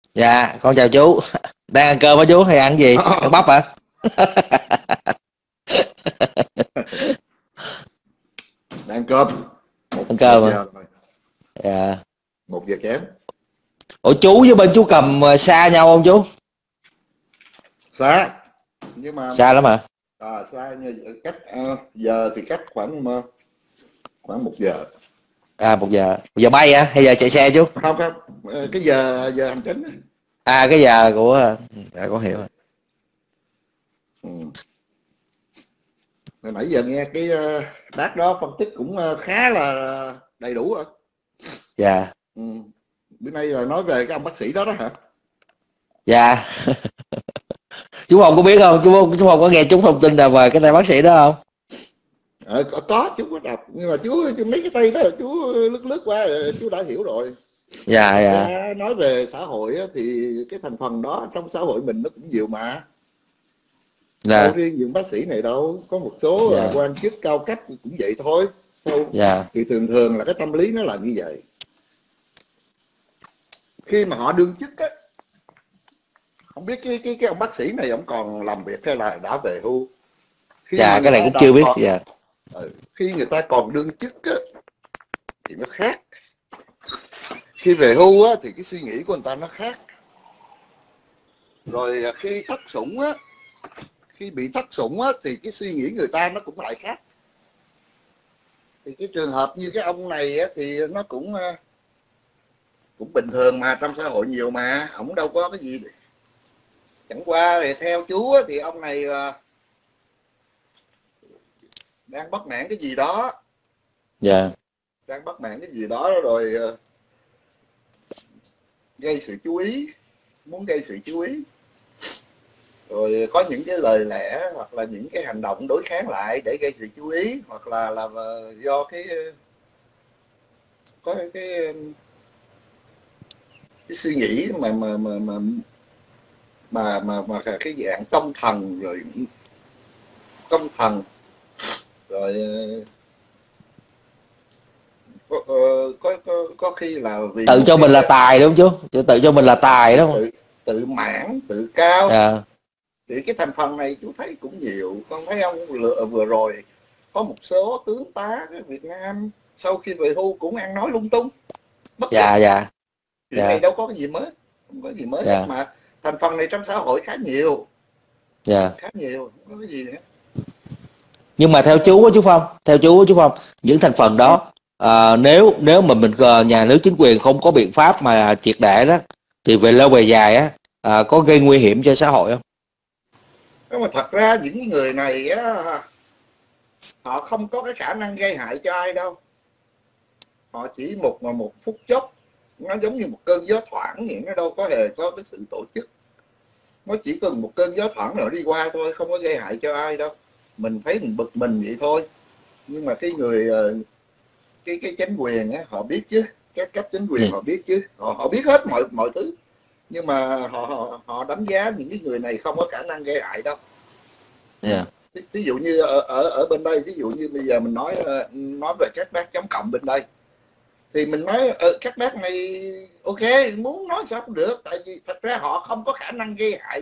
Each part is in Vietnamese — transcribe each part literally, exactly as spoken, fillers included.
Dạ, con chào chú. Đang ăn cơm hả chú hay ăn gì? Ăn bắp hả? Đang ăn cơm. Một, Ăn một cơm hả? giờ rồi. Dạ. Một giờ kém. Ủa chú với bên chú Cầm ờ, xa nhau không chú? Xa. Nhưng mà Xa lắm hả? à, xa như cách à, giờ thì cách khoảng ờ, khoảng một giờ. À một giờ. Một giờ bay hả? Hay giờ chạy xe chú? Không không. Ờ, cái giờ giờ hành chính á. À cái giờ của dạ con hiểu rồi. Ừ. Hồi nãy giờ nghe cái uh, bác đó phân tích cũng uh, khá là đầy đủ rồi. Dạ. Ừ. Bữa nay là nói về cái ông bác sĩ đó đó hả? Dạ. Chú không có biết không? Chú không, chú không có nghe chúng thông tin nào về cái tay bác sĩ đó không? Ờ, có, có chú có đọc nhưng mà chú, chú mấy cái tay đó chú lướt lướt qua chú đã hiểu rồi. Dạ Thật dạ. ra nói về xã hội á, thì cái thành phần đó trong xã hội mình nó cũng nhiều mà. Đâu Dạ. riêng những bác sĩ này đâu, có một số Dạ. uh, quan chức cao cấp cũng vậy thôi. Đâu. Dạ. Thì thường thường là cái tâm lý nó là như vậy. Khi mà họ đương chức á, không biết cái cái cái ông bác sĩ này ông còn làm việc hay là đã về hưu. Khi mà Dạ người cái này ta cũng chưa đọc biết. còn, Dạ. ừ, khi người ta còn đương chức á, thì nó khác. Khi về hưu á, thì cái suy nghĩ của người ta nó khác. Rồi khi thất sủng á, khi bị thất sủng á, thì cái suy nghĩ người ta nó cũng lại khác. Thì cái trường hợp như cái ông này á, thì nó cũng cũng bình thường mà, trong xã hội nhiều mà, ổng đâu có cái gì. Chẳng qua thì theo chú á, thì ông này đang bất mãn cái gì đó. Dạ. Đang bất mãn cái gì đó rồi gây sự chú ý, muốn gây sự chú ý, rồi có những cái lời lẽ hoặc là những cái hành động đối kháng lại để gây sự chú ý, hoặc là là do cái có cái cái suy nghĩ mà mà mà mà mà mà, mà cái dạng công thần, rồi công thần rồi có, có có có khi là vì Tự cho cái, mình là tài đúng không chú? Tự cho mình là tài đúng không? tự tự mãn, tự cao. Dạ. Thì cái thành phần này chú thấy cũng nhiều. Con thấy ông lựa vừa rồi có một số tướng tá ở Việt Nam sau khi về hưu cũng ăn nói lung tung bất chấp. Dạ. Dạ. Chuyện này Dạ. đâu có cái gì mới, không có gì mới hết Dạ. mà. Thành phần này trong xã hội khá nhiều. Dạ. Khá nhiều, không có cái gì nữa. Nhưng mà theo chú á chú Phong, theo chú á chú Phong, những thành phần đó à, nếu nếu mà mình nhà nước chính quyền không có biện pháp mà triệt để đó thì về lâu về dài á à, có gây nguy hiểm cho xã hội không? Nhưng mà thật ra những người này á, họ không có cái khả năng gây hại cho ai đâu. Họ chỉ một mà một phút chốc, nó giống như một cơn gió thoảng vậy, nó đâu có hề có cái sự tổ chức. Nó chỉ cần một cơn gió thoảng rồi đi qua thôi, không có gây hại cho ai đâu. Mình thấy mình bực mình vậy thôi. Nhưng mà cái người cái cái chính quyền á, họ biết chứ, các cấp chính quyền họ biết chứ, họ họ biết hết mọi mọi thứ. Nhưng mà họ họ, họ đánh giá những cái người này không có khả năng gây hại đâu. Yeah. Ví dụ như ở ở ở bên đây, ví dụ như bây giờ mình nói nói về các bác chống cộng bên đây, thì mình nói ờ, các bác này ok, muốn nói sao cũng được, tại vì thật ra họ không có khả năng gây hại,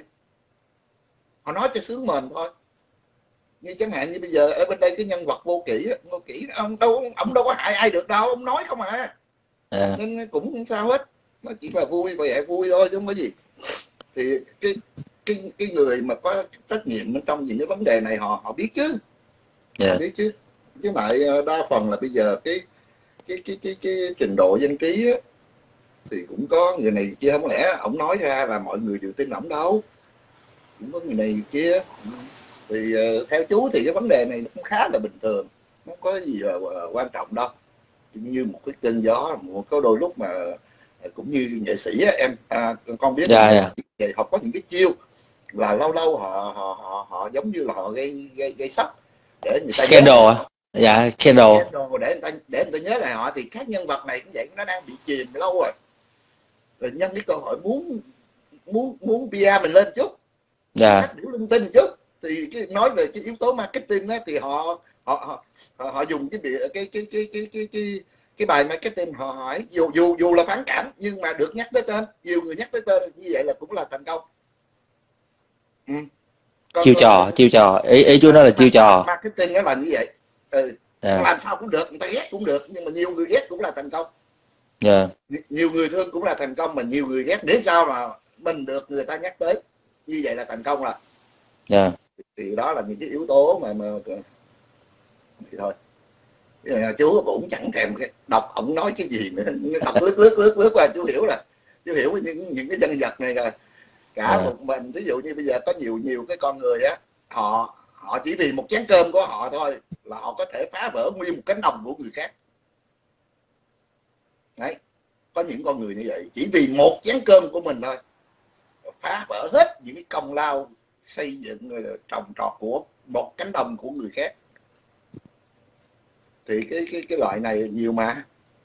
họ nói cho sướng mền thôi. Như chẳng hạn như bây giờ ở bên đây cái nhân vật Vô Kỵ, Vô Kỵ ông đâu ông đâu có hại ai được đâu, ông nói không à. Yeah. Nên cũng không sao hết, nó chỉ là vui và vậy vui thôi chứ không có gì. Thì cái cái cái người mà có trách nhiệm trong những cái vấn đề này họ họ biết chứ. Yeah. Họ biết chứ. Chứ lại đa phần là bây giờ cái cái cái cái cái trình độ dân trí á, thì cũng có người này kia, không lẽ ổng nói ra là mọi người đều tin ổng đâu, cũng có người này kia. Thì uh, theo chú thì cái vấn đề này nó cũng khá là bình thường, không có gì là uh, quan trọng đâu. Như một cái cơn gió, một có đôi lúc mà uh, cũng như nghệ sĩ á, em uh, con biết yeah, yeah. Là họ có những cái chiêu là lâu lâu họ họ họ, họ giống như là họ gây gây gây sốc để người ta scandal à? Dạ, scandal để người ta để người ta nhớ lại họ. Thì các nhân vật này cũng vậy, nó đang bị chìm lâu rồi, rồi nhân cái cơ hội muốn muốn muốn pê e mình lên chút, dạ, biểu linh tinh chút. Thì cái, nói về cái yếu tố marketing á, thì họ họ họ họ, họ dùng cái cái cái cái cái cái cái cái bài marketing họ hỏi dù dù dù là phản cảm nhưng mà được nhắc tới tên, nhiều người nhắc tới tên như vậy là cũng là thành công. Ừ. Còn, chiêu trò chiêu trò ý ý chú nói là chiêu trò. Marketing nó là như vậy. Ừ. Yeah. Làm sao cũng được, người ta ghét cũng được, nhưng mà nhiều người ghét cũng là thành công. Yeah. Nhiều người thương cũng là thành công, mà nhiều người ghét để sao mà mình được người ta nhắc tới, như vậy là thành công rồi. Yeah. Thì đó là những cái yếu tố mà, mà... thì thôi chú cũng chẳng thèm đọc ổng nói cái gì nữa, đọc lướt lướt lướt lướt qua chú hiểu là chú hiểu những những cái nhân vật này rồi. Cả yeah. một mình, ví dụ như bây giờ có nhiều nhiều cái con người á, họ họ chỉ vì một chén cơm của họ thôi là họ có thể phá vỡ nguyên một cánh đồng của người khác. Đấy, có những con người như vậy, chỉ vì một chén cơm của mình thôi phá vỡ hết những cái công lao xây dựng rồi trồng trọt của một cánh đồng của người khác. Thì cái cái cái loại này nhiều mà.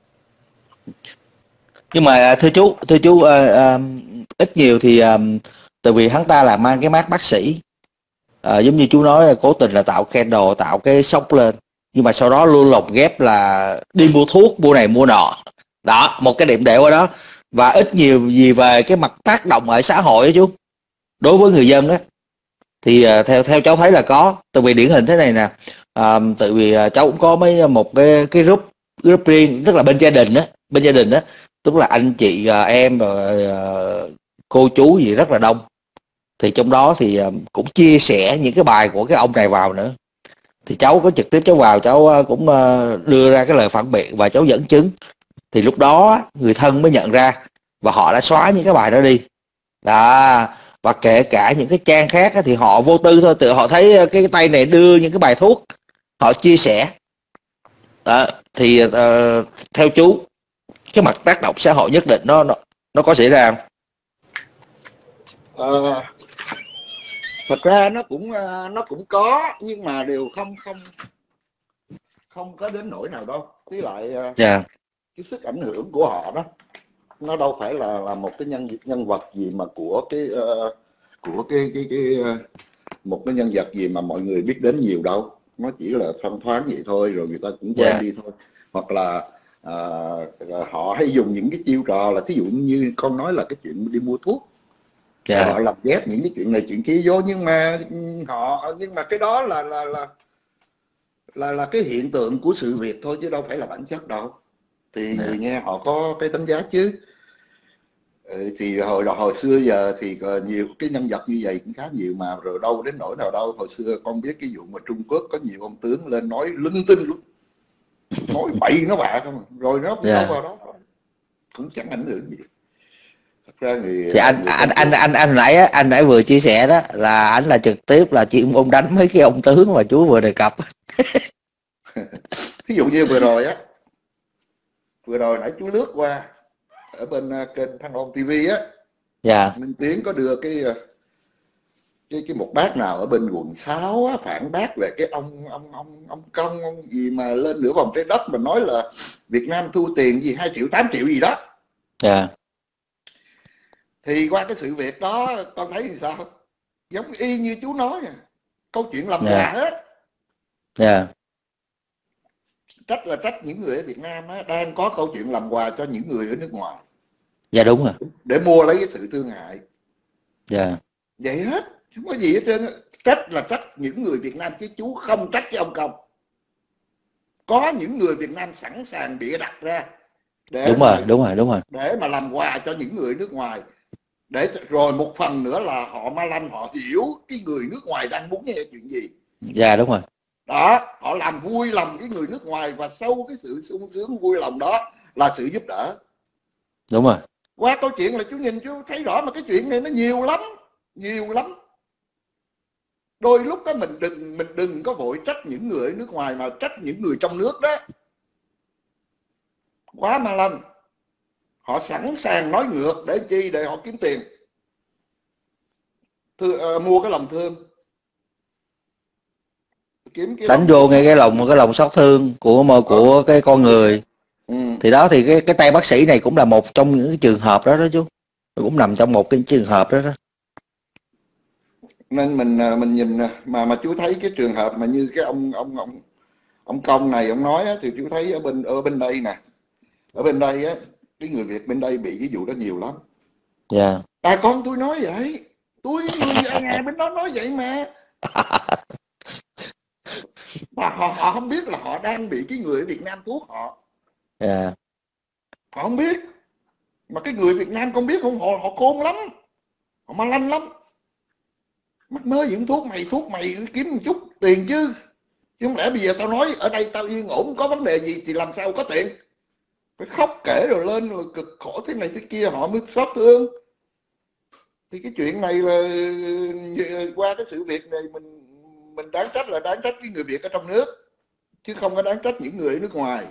Nhưng mà thưa chú thưa chú uh, uh, ít nhiều thì um, tại vì hắn ta là mang cái mác bác sĩ, uh, giống như chú nói là cố tình là tạo candle, tạo cái sốc lên, nhưng mà sau đó luôn lồng ghép là đi mua thuốc, mua này mua nọ. Đó, một cái điểm đệm ở đó. Và ít nhiều gì về cái mặt tác động ở xã hội đó chú, đối với người dân đó, thì uh, theo theo cháu thấy là có. Tại vì điển hình thế này nè, uh, tại vì uh, cháu cũng có mấy một cái cái group group riêng, tức là bên gia đình đó, bên gia đình đó, tức là anh chị uh, em rồi uh, cô chú gì rất là đông. Thì trong đó thì uh, cũng chia sẻ những cái bài của cái ông này vào nữa. Thì cháu có trực tiếp cháu vào, cháu uh, cũng uh, đưa ra cái lời phản biện và cháu dẫn chứng. Thì lúc đó người thân mới nhận ra và họ đã xóa những cái bài đó đi. Đó. Và kể cả những cái trang khác thì họ vô tư thôi, tự họ thấy cái tay này đưa những cái bài thuốc, họ chia sẻ. Đó. Thì uh, theo chú, cái mặt tác động xã hội nhất định nó nó, nó có xảy ra không? Ờ, thật ra nó cũng nó cũng có, nhưng mà đều không không không có đến nỗi nào đâu. Với lại yeah. cái sức ảnh hưởng của họ đó, nó đâu phải là là một cái nhân nhân vật gì mà của cái uh, của cái cái cái uh, một cái nhân vật gì mà mọi người biết đến nhiều đâu. Nó chỉ là thoang thoáng vậy thôi, rồi người ta cũng quên yeah. đi thôi. Hoặc là uh, họ hay dùng những cái chiêu trò là thí dụ như con nói là cái chuyện đi mua thuốc, yeah. họ làm ghép những cái chuyện này chuyện kia vô, nhưng mà họ nhưng mà cái đó là là là là là cái hiện tượng của sự việc thôi, chứ đâu phải là bản chất đâu. Thì yeah. người nghe họ có cái đánh giá chứ. Ừ, thì hồi hồi xưa giờ thì nhiều cái nhân vật như vậy cũng khá nhiều mà, rồi đâu đến nỗi nào đâu. Hồi xưa con biết cái vụ mà Trung Quốc có nhiều ông tướng lên nói linh tinh luôn, nói bậy nó bạ không, rồi nó cũng yeah. đâu vào đó cũng chẳng ảnh hưởng gì. Thật ra người, thì anh người anh anh, anh anh anh nãy á, anh nãy vừa chia sẻ đó là anh là trực tiếp là chuyện ông đánh mấy cái ông tướng mà chú vừa đề cập. Ví dụ như vừa rồi á, vừa rồi nãy chú lướt qua ở bên kênh Thăng Long ti vi á, yeah. Minh Tiến có đưa cái cái cái một bác nào ở bên quận sáu á, phản bác về cái ông ông ông ông Công ông gì mà lên nửa vòng trái đất mà nói là Việt Nam thu tiền gì hai triệu tám triệu gì đó. Yeah. Thì qua cái sự việc đó con thấy thì sao, giống y như chú nói, câu chuyện làm quà yeah. hết. Yeah. Trách là trách những người ở Việt Nam á, đang có câu chuyện làm quà cho những người ở nước ngoài. Dạ đúng rồi. Để mua lấy cái sự thương hại. Dạ. Vậy hết, không có gì hết trơn. Trách là trách những người Việt Nam chứ chú không trách cái ông Công. Có những người Việt Nam sẵn sàng bịa đặt ra để đúng mà, rồi, đúng rồi, đúng rồi. để mà làm quà cho những người nước ngoài. Để rồi một phần nữa là họ ma lanh, họ hiểu cái người nước ngoài đang muốn nghe chuyện gì. Dạ đúng rồi. Đó, họ làm vui lòng cái người nước ngoài, và sâu cái sự sung sướng vui lòng đó là sự giúp đỡ. Đúng rồi. Qua câu chuyện là chú nhìn chú thấy rõ mà cái chuyện này nó nhiều lắm, nhiều lắm. Đôi lúc đó mình đừng mình đừng có vội trách những người ở nước ngoài mà trách những người trong nước đó. Quá ma lanh. Họ sẵn sàng nói ngược để chi, để họ kiếm tiền. Thư, uh, mua cái lòng thương. Kiếm cái đánh vô ngay cái lòng cái lòng xót thương của của ừ. cái con người. Ừ. Thì đó thì cái cái tay bác sĩ này cũng là một trong những cái trường hợp đó đó chú, cũng nằm trong một cái trường hợp đó đó. Nên mình mình nhìn mà mà chú thấy cái trường hợp mà như cái ông ông ông ông Công này ông nói á, thì chú thấy ở bên ở bên đây nè, ở bên đây á, cái người Việt bên đây bị cái vụ đó nhiều lắm. Dạ. Yeah. À con tôi nói vậy, tôi người ở nhà bên đó nói vậy mà. Mà họ, họ không biết là họ đang bị cái người ở Việt Nam thuốc họ. Dạ. Yeah. Họ không biết. Mà cái người Việt Nam không biết không, họ họ khôn lắm, họ ma lanh lắm. Mắc mơ gì thuốc mày, thuốc mày kiếm một chút tiền chứ. Chứ không lẽ bây giờ tao nói ở đây tao yên ổn, có vấn đề gì thì làm sao có tiền. Phải khóc kể rồi lên rồi cực khổ thế này thế kia họ mới xót thương. Thì cái chuyện này là qua cái sự việc này mình mình đáng trách là đáng trách cái người Việt ở trong nước, chứ không có đáng trách những người ở nước ngoài.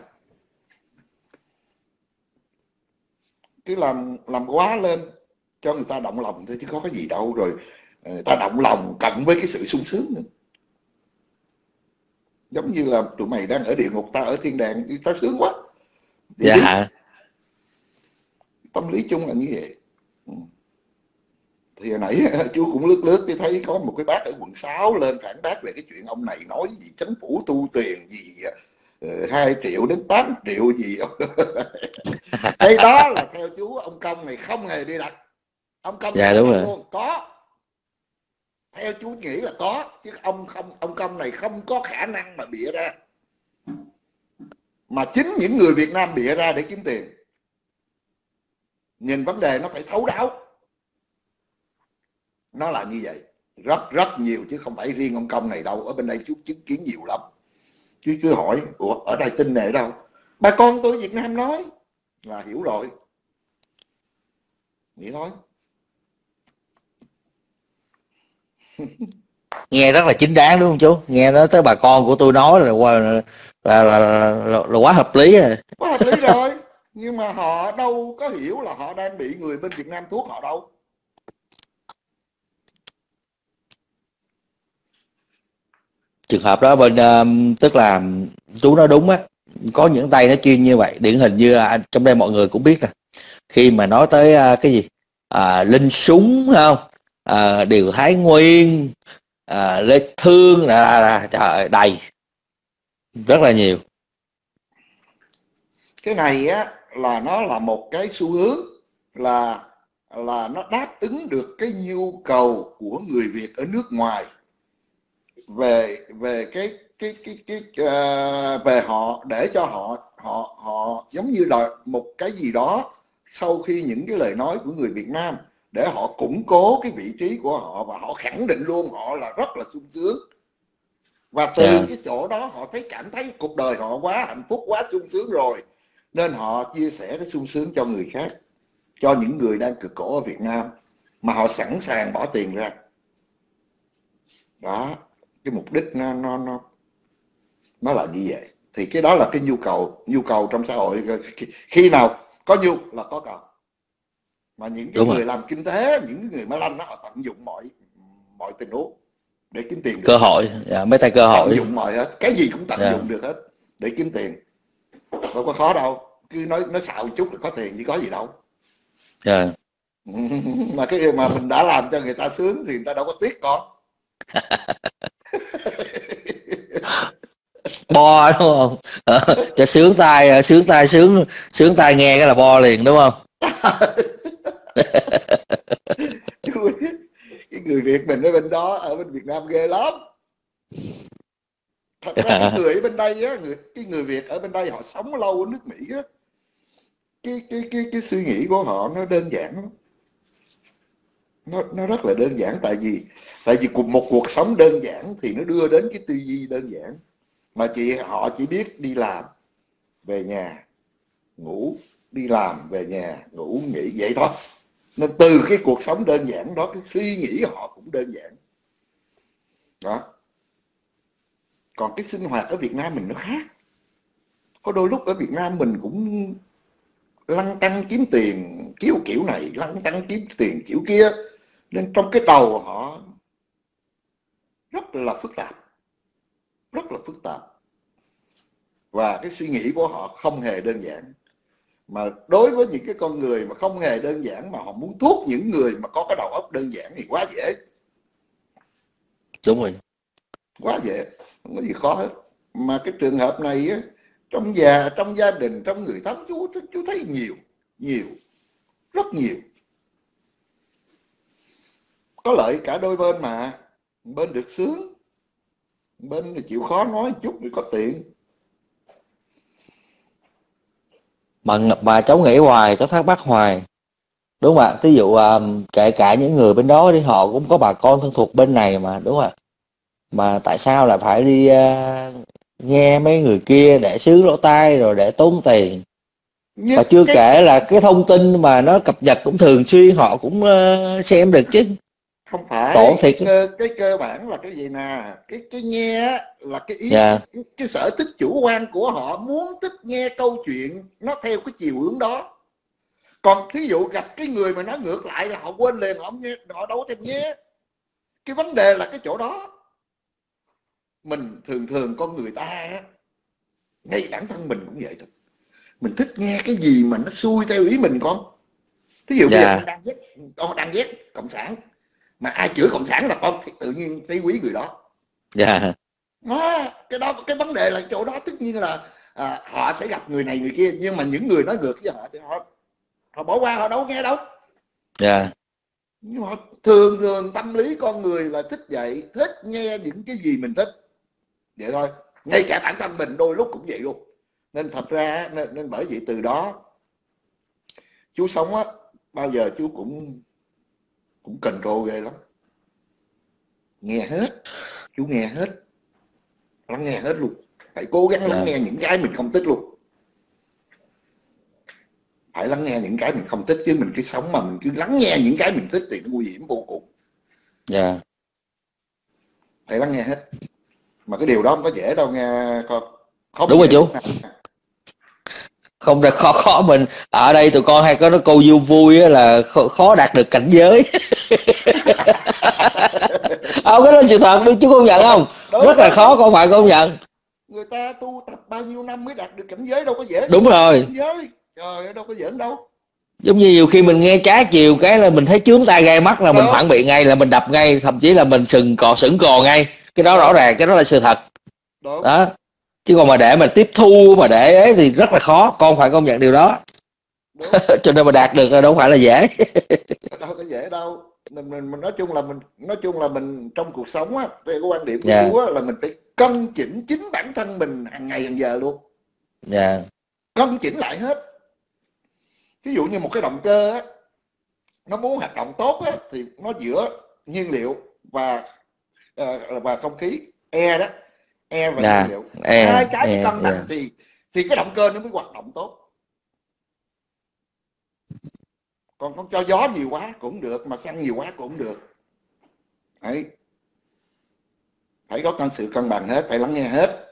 Cứ làm làm quá lên cho người ta động lòng thôi chứ có cái gì đâu, rồi người ta động lòng cộng với cái sự sung sướng nữa. Giống như là tụi mày đang ở địa ngục, ta ở thiên đàng, ta sướng quá. Dạ. Tâm lý chung là như vậy. Thì hồi nãy chú cũng lướt lướt thì thấy có một cái bác ở quận sáu lên phản bác về cái chuyện ông này nói gì chính phủ thu tiền gì hai triệu đến tám triệu gì. Cái đó là theo chú ông Công này không hề đi đặt. Ông Công dạ, đúng rồi. luôn. Có, theo chú nghĩ là có, chứ ông không, ông Công này không có khả năng mà bịa ra, mà chính những người Việt Nam bịa ra để kiếm tiền. Nhìn vấn đề nó phải thấu đáo, nó là như vậy, rất rất nhiều chứ không phải riêng ông Công này đâu. Ở bên đây chú chứng kiến nhiều lắm. Chú cứ hỏi ủa ở đây tin này ở đâu, bà con tôi Việt Nam nói là hiểu rồi, nghĩ thôi. Nghe rất là chính đáng đúng không chú? Nghe nói tới bà con của tôi nói là là là, là, là, là, là quá hợp lý rồi. Quá hợp lý rồi. Nhưng mà họ đâu có hiểu là họ đang bị người bên Việt Nam thuốc họ đâu. Trường hợp đó bên uh, tức là chú nói đúng á, có những tay nó chuyên như vậy. Điển hình như là trong đây mọi người cũng biết nè, khi mà nói tới uh, cái gì à, Linh Súng không, à, Điều Thái Nguyên, à, Lê Thương là, là, là trời ơi, đầy rất là nhiều. Cái này á là nó là một cái xu hướng, là là nó đáp ứng được cái nhu cầu của người Việt ở nước ngoài về về cái cái cái cái uh, về họ, để cho họ họ họ giống như là một cái gì đó sau khi những cái lời nói của người Việt Nam, để họ củng cố cái vị trí của họ và họ khẳng định luôn họ là rất là sung sướng. Và từ yeah. cái chỗ đó họ thấy cảm thấy cuộc đời họ quá hạnh phúc, quá sung sướng rồi, nên họ chia sẻ cái sung sướng cho người khác, cho những người đang cực khổ ở Việt Nam mà họ sẵn sàng bỏ tiền ra. Đó, cái mục đích nó nó nó nó là như vậy. Thì cái đó là cái nhu cầu nhu cầu trong xã hội. Khi nào có nhu là có cầu. Mà những cái Đúng người rồi. làm kinh tế, những người má lanh đó, họ tận dụng mọi mọi tình huống để kiếm tiền được. Cơ hội, dạ, mấy tay cơ hội. Tận dụng mọi hết, cái gì cũng tận dạ. dụng được hết để kiếm tiền. Đâu có khó đâu, cứ nói nói xạo một chút là có tiền chứ có gì đâu. Dạ. Mà cái mà mình đã làm cho người ta sướng thì người ta đâu có tiếc con. Bo đúng không? À, cho sướng tai, sướng tai sướng sướng tai nghe cái là bo liền đúng không? Cái người Việt mình ở bên đó, ở bên Việt Nam ghê lắm. Thật ra cái người ở bên đây á, người cái người Việt ở bên đây họ sống lâu ở nước Mỹ á, cái cái cái cái suy nghĩ của họ nó đơn giản lắm. Nó nó rất là đơn giản, tại vì tại vì một cuộc sống đơn giản thì nó đưa đến cái tư duy đơn giản. Mà chị họ chỉ biết đi làm về nhà ngủ, đi làm về nhà ngủ nghỉ vậy thôi. Nên từ cái cuộc sống đơn giản đó, cái suy nghĩ họ cũng đơn giản đó. Còn cái sinh hoạt ở Việt Nam mình nó khác. Có đôi lúc ở Việt Nam mình cũng lăn tăn kiếm tiền kiểu kiểu này, lăn tăn kiếm tiền kiểu kia, nên trong cái đầu họ rất là phức tạp, rất là phức tạp. Và cái suy nghĩ của họ không hề đơn giản. Mà đối với những cái con người mà không hề đơn giản, mà họ muốn thuốc những người mà có cái đầu óc đơn giản thì quá dễ. Đúng rồi. Quá dễ, không có gì khó hết. Mà cái trường hợp này á, trong nhà, trong gia đình, trong người thân, chú chú thấy nhiều, nhiều, rất nhiều. Có lợi cả đôi bên mà, bên được sướng, bên thì chịu khó nói chút thì có tiền. Mà mà cháu nghĩ hoài, cháu thắc mắc hoài, đúng không ạ? Ví dụ um, kể cả những người bên đó đi, họ cũng có bà con thân thuộc bên này mà, đúng không ạ? Mà tại sao lại phải đi uh, nghe mấy người kia để sướng lỗ tai rồi để tốn tiền? Nhưng Và chưa cái kể là cái thông tin mà nó cập nhật cũng thường xuyên, họ cũng uh, xem được chứ. không Khổ phải thiệt. cái cơ, cái cơ bản là cái gì nè, cái cái nghe á, là cái ý Dạ. cái, cái sở thích chủ quan của họ, muốn thích nghe câu chuyện nó theo cái chiều hướng đó. Còn thí dụ gặp cái người mà nói ngược lại là họ quên liền, họ nghe, họ đâu có thèm nghe. Cái vấn đề là cái chỗ đó. Mình thường thường con người ta á, ngay bản thân mình cũng vậy thôi, mình thích nghe cái gì mà nó xuôi theo ý mình con. Thí dụ bây giờ Dạ. con đang ghét, con đang ghét cộng sản, mà ai chửi cộng sản là con thì tự nhiên thấy quý người đó. Dạ. Đó, cái đó cái vấn đề là chỗ đó, tất nhiên là à, họ sẽ gặp người này người kia, nhưng mà những người nói ngược với họ thì họ họ bỏ qua, họ đâu nghe đâu. Dạ. Nhưng mà thường thường tâm lý con người là thích vậy, thích nghe những cái gì mình thích vậy thôi. Ngay cả bản thân mình đôi lúc cũng vậy luôn. Nên thật ra nên, nên bởi vậy từ đó chú sống á, bao giờ chú cũng cũng control ghê lắm, nghe hết, chú nghe hết, lắng nghe hết luôn, phải cố gắng lắng nghe những cái mình không thích luôn, phải lắng nghe những cái mình không thích, chứ mình cứ sống mà mình cứ lắng nghe những cái mình thích thì nó nguy hiểm vô cùng. Dạ. Phải lắng nghe hết, mà cái điều đó không có dễ đâu nghe con. Không Đúng rồi dễ chú. Không, ra khó khó mình ở đây tụi con hay có nói câu vui vui á, là khó, khó đạt được cảnh giới. Không, cái đó sự thật đi, chú công nhận không? Đúng, Rất là đúng, khó, đúng. con phải công nhận. Người ta tu tập bao nhiêu năm mới đạt được cảnh giới, đâu có dễ. Đúng rồi. Cảnh giới trời ơi, đâu có giỡn đâu. Giống như nhiều khi mình nghe trái chiều cái là mình thấy chướng tai gai mắt là mình phản biện ngay, là mình đập ngay, thậm chí là mình sừng cò sững cò ngay. Cái đó rõ ràng, cái đó là sự thật. Đúng. Đó. Chứ còn mà để mà tiếp thu mà để ấy thì rất là khó, con phải công nhận điều đó. Cho nên mà đạt được là đâu phải là dễ. Đâu có dễ đâu. Mình, mình, mình nói chung là mình nói chung là mình trong cuộc sống á, theo cái quan điểm của Dạ. chú á, là mình phải cân chỉnh chính bản thân mình hàng ngày hàng giờ luôn. Dạ. Cân chỉnh lại hết. Ví dụ như một cái động cơ á, nó muốn hoạt động tốt á, thì nó giữa nhiên liệu và uh, và không khí, e đó, e và Dạ. nhiên liệu, E, hai cái e, cân bằng dạ. thì thì cái động cơ nó mới hoạt động tốt. Còn không cho gió nhiều quá cũng được, mà xăng nhiều quá cũng được. Đấy. Phải có sự cân bằng hết, phải lắng nghe hết,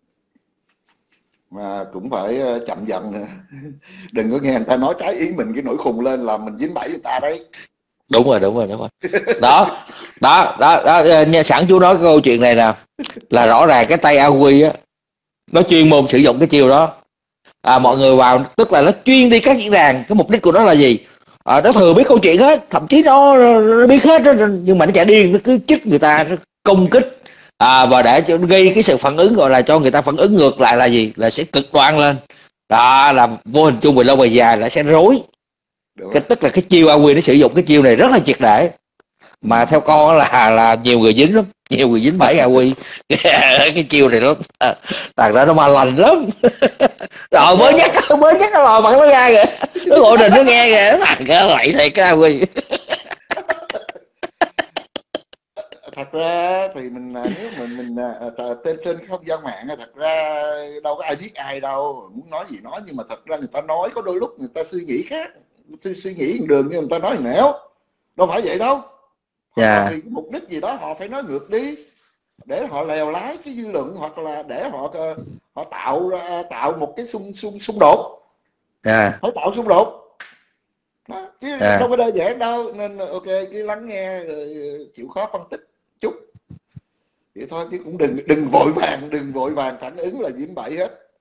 mà cũng phải chậm dần nữa. Đừng có nghe người ta nói trái ý mình cái nổi khùng lên là mình dính bẫy người ta đấy. Đúng rồi, đúng rồi, đúng rồi. Đó, đó, đó, đó, nghe sẵn chú nói cái câu chuyện này nè, là rõ ràng cái tay a quy á, nó chuyên môn sử dụng cái chiêu đó. À, mọi người vào, tức là nó chuyên đi các diễn đàn, cái mục đích của nó là gì? À, nó thừa biết câu chuyện hết, thậm chí nó, nó biết hết đó, nhưng mà nó chả điên, nó cứ chích người ta, nó công kích. À, và để cho gây cái sự phản ứng, gọi là cho người ta phản ứng ngược lại là gì? Là sẽ cực đoan lên. Đó, là vô hình chung về lâu về dài là sẽ rối. Cái, tức là cái chiêu a quy nó sử dụng cái chiêu này rất là triệt để, mà theo con là là nhiều người dính lắm, nhiều người dính bẫy a quy cái chiêu này lắm. Thằng đó nó ma lành lắm. Rồi mới nhắc mới nhắc nó lòi mặt nó ra kìa, nó gọi đình nó nghe kìa, thằng cái lạy thiệt cái a quy. Thật ra thì mình nếu mình mình trên trên không gian mạng, thật ra đâu có ai biết ai đâu, muốn nói gì nói, nhưng mà thật ra người ta nói có đôi lúc người ta suy nghĩ khác, suy, suy nghĩ đường nhưng người ta nói nẻo, đâu phải vậy đâu. Yeah. Vì mục đích gì đó họ phải nói ngược đi để họ lèo lái cái dư luận, hoặc là để họ họ tạo ra tạo một cái xung xung xung đột. Yeah. Phải tạo xung đột đó, chứ yeah. đâu có đơn giản đâu. Nên ok, cứ lắng nghe rồi chịu khó phân tích chút vậy thôi, chứ cũng đừng đừng vội vàng đừng vội vàng phản ứng là dính bẫy hết.